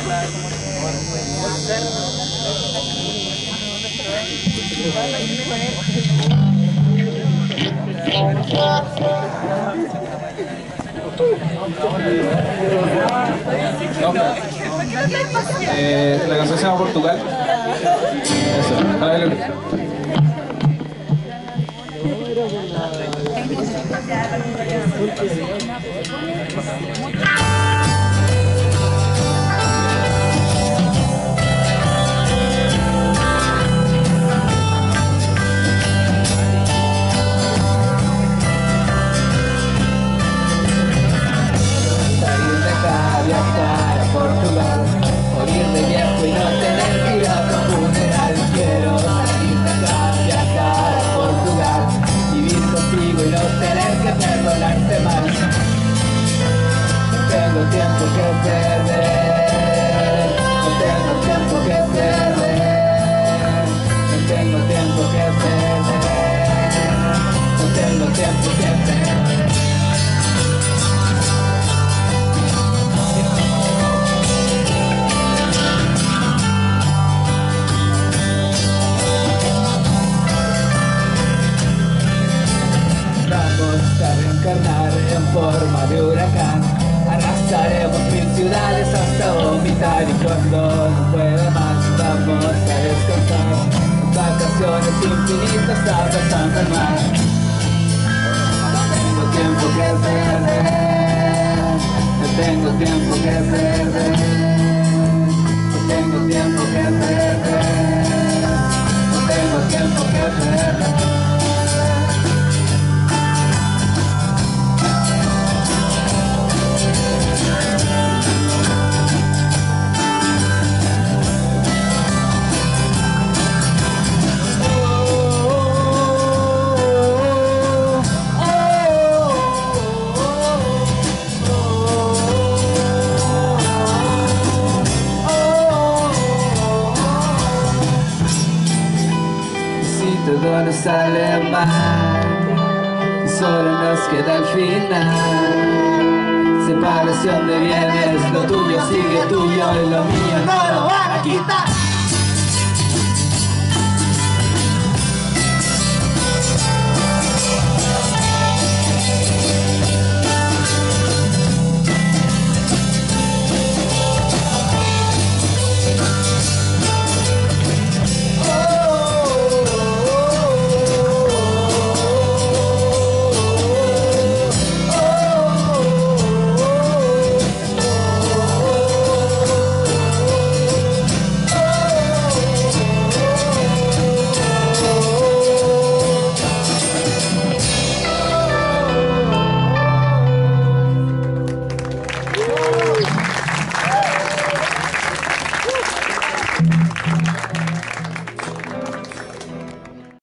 La canción se llama Portugal. Eso, aleluya. En forma de huracán, arrasaremos 1000 ciudades hasta vomitar, y cuando no pueda más vamos a descansar, vacaciones infinitas abrazando el mar. No tengo tiempo que perder, no tengo tiempo que perder, no tengo tiempo que perder, no tengo tiempo que perder. Todo nos sale mal y solo nos queda el final. Separación de bienes, lo tuyo sigue tuyo y lo mío no lo van a quitar.